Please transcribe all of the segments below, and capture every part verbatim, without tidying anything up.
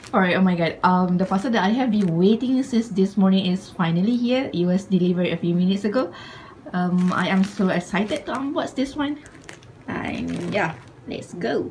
Alright, oh my god. Um, the parcel that I have been waiting since this morning is finally here. It was delivered a few minutes ago. Um, I am so excited to unbox this one. And yeah, let's go.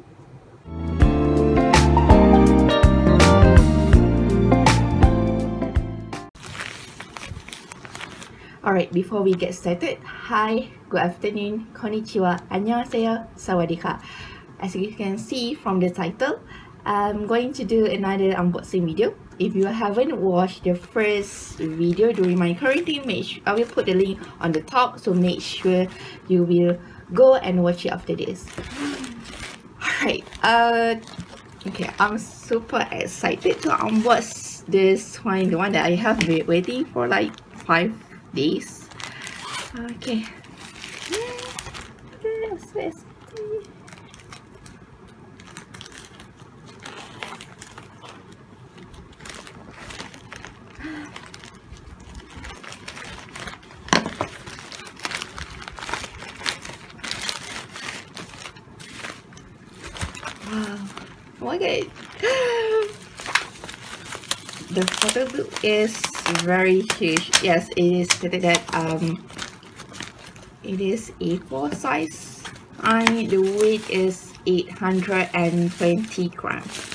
Alright, before we get started, hi, good afternoon, konnichiwa, annyeonghaseyo, sawadee. As you can see from the title, I'm going to do another unboxing video. If you haven't watched the first video during my quarantine, make sure, I will put the link on the top, so make sure you will go and watch it after this. Alright, uh, okay, I'm super excited to unbox this one, the one that I have been waiting for like five days. Okay. Yes, yes. Wow. Oh my god. The Photobook is very huge. Yes, it is stated that um it is A four size and the weight is eight hundred twenty grams.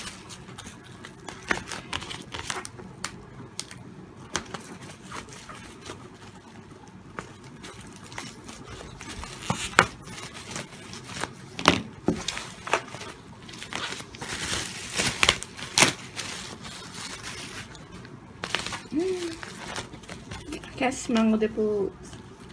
I can smell the books.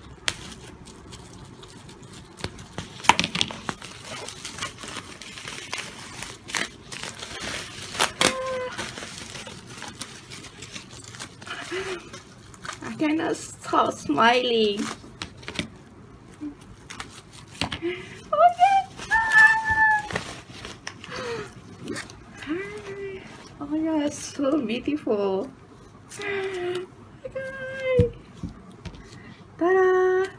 I cannot stop smiling. Oh yeah! Oh yeah, it's so beautiful. Oh my god! Ta-da!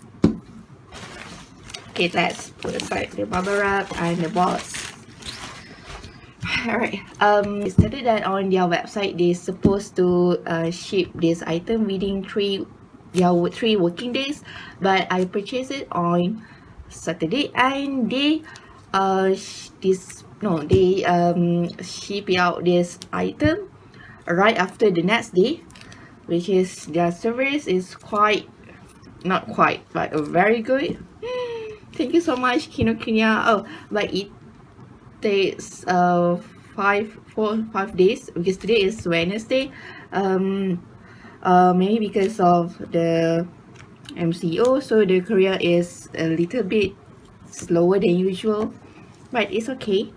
Okay, let's put aside the bubble wrap and the box. Alright, um, it's stated that on their website they're supposed to uh, ship this item within three, yeah, three working days, but I purchased it on Saturday and they, uh, this no, they um ship out this item right after the next day, which is their service is quite, not quite, but very good. Thank you so much, Kinokuniya. Oh, but it takes uh five four five days because today is Wednesday. Um, uh, maybe because of the M C O, so the courier is a little bit slower than usual, but it's okay.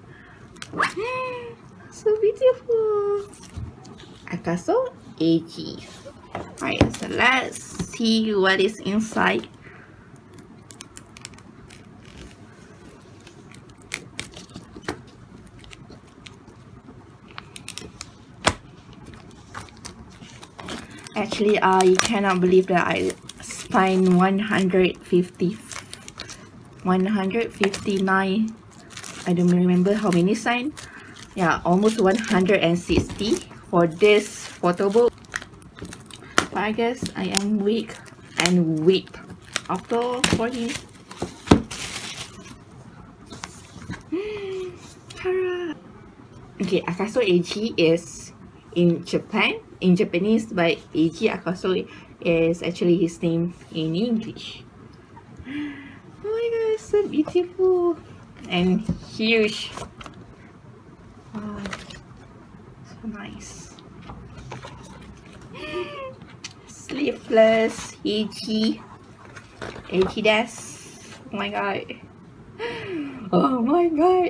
So beautiful. Akaso Eiji. Alright, so let's see what is inside. Actually, I cannot believe that I spent one hundred fifty, one hundred fifty-nine, I don't remember how many sign. Yeah, almost one hundred sixty for this photo book. But I guess I am weak and weak after forty. Okay, Akaso Eiji is in Japan, in Japanese, but Eiji Akaso is actually his name in English. Oh my god, so beautiful and huge. Wow, so nice. Sleeveless Eiji, Eiji desu. Oh my god. Oh my god.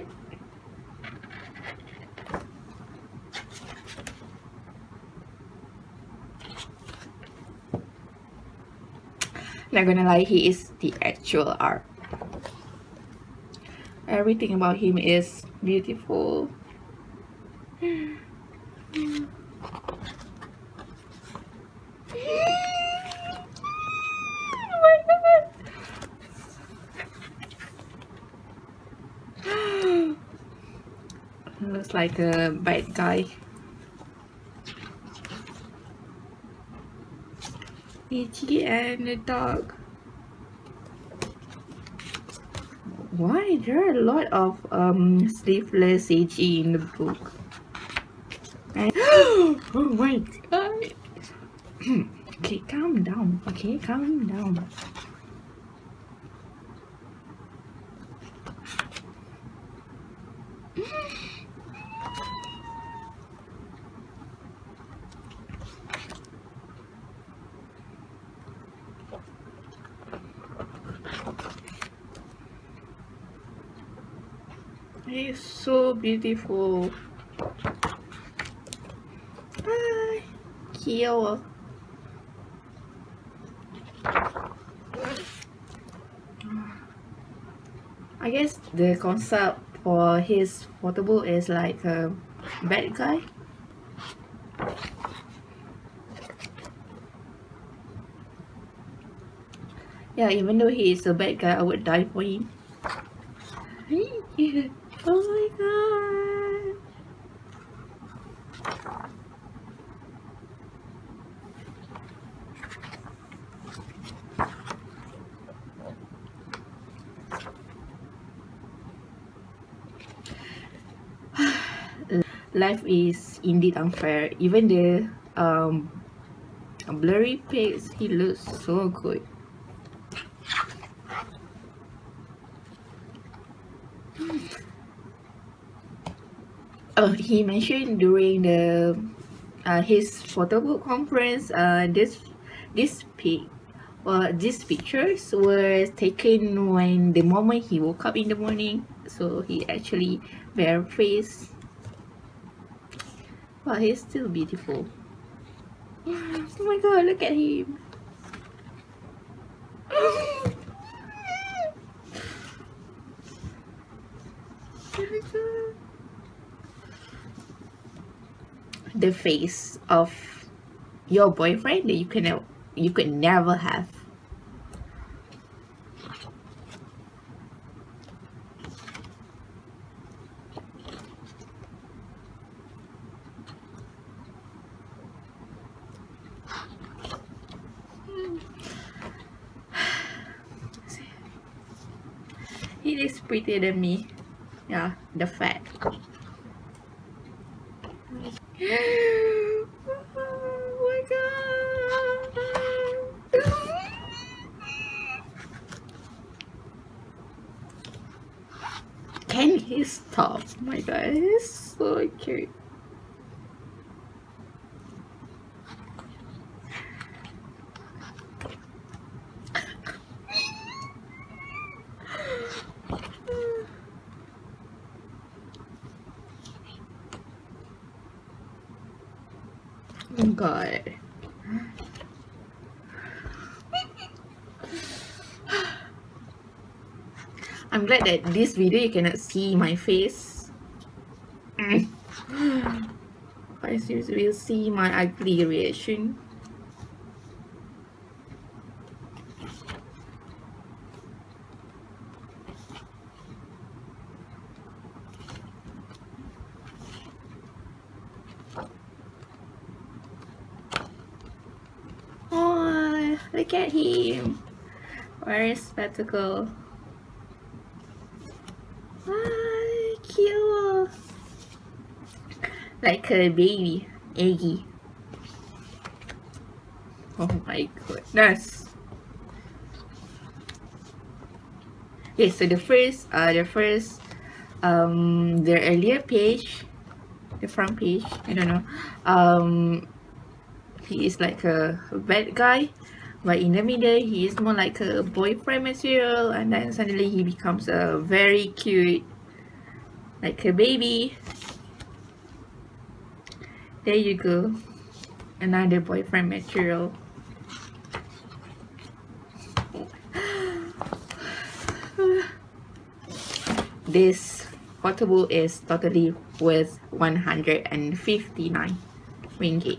Not gonna lie, he is the actual art. Everything about him is beautiful. Oh my god! Looks like a bad guy. Eiji and the dog. Why there are a lot of um sleeveless Eiji in the book? And oh my god. Okay, calm down. Okay, calm down. It's so beautiful. Hi, Kyo. I guess the concept for his photobook is like a bad guy. Yeah, even though he is a bad guy, I would die for him. Oh my god. Life is indeed unfair. Even the um blurry pics, he looks so good. Oh, he mentioned during the uh, his photobook conference, uh, this this pic, well, these pictures were taken when the moment he woke up in the morning. So he actually bare face. But he's still beautiful. Oh my god, look at him. The face of your boyfriend that you can you could never have. He is prettier than me. Yeah, the fat. Oh my god. Can he stop? Oh my god, he's so cute. Oh god. I'm glad that this video you cannot see my face. But you will see my ugly reaction. Oh, look at him. Wearing spectacle. Ah, cute. Like a baby, Eggy. Oh my goodness. Okay, so the first, uh, the first, um, the earlier page, the front page, I don't know, um, he is like a bad guy, but in the middle, he is more like a boyfriend material, and then suddenly he becomes a very cute, like a baby. There you go, another boyfriend material. This photobook is totally worth one hundred fifty-nine ringgit.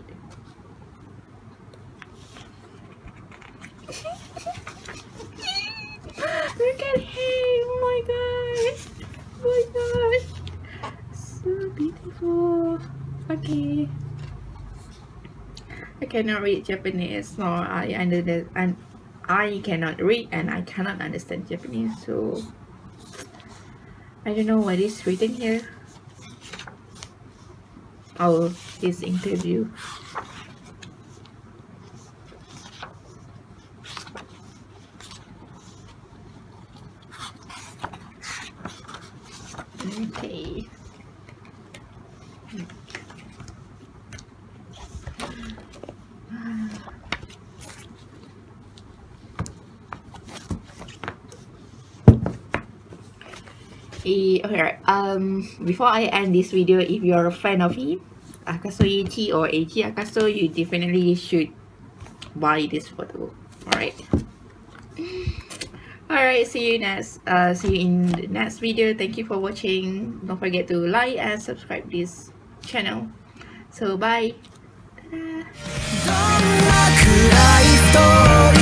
Look at him! Oh my gosh! Oh my gosh! So beautiful. Okay. Okay. cannot read Japanese, nor I understand, and I cannot read and I cannot understand Japanese, so I don't know what is written here. Oh, this interview. Okay. Eh, okay, um, before I end this video, if you're a fan of him, Akaso Eiji or Eiji Akaso, you definitely should buy this photo. Alright. Alright, see you next uh see you in the next video. Thank you for watching. Don't forget to like and subscribe this channel. So bye. Ta-da.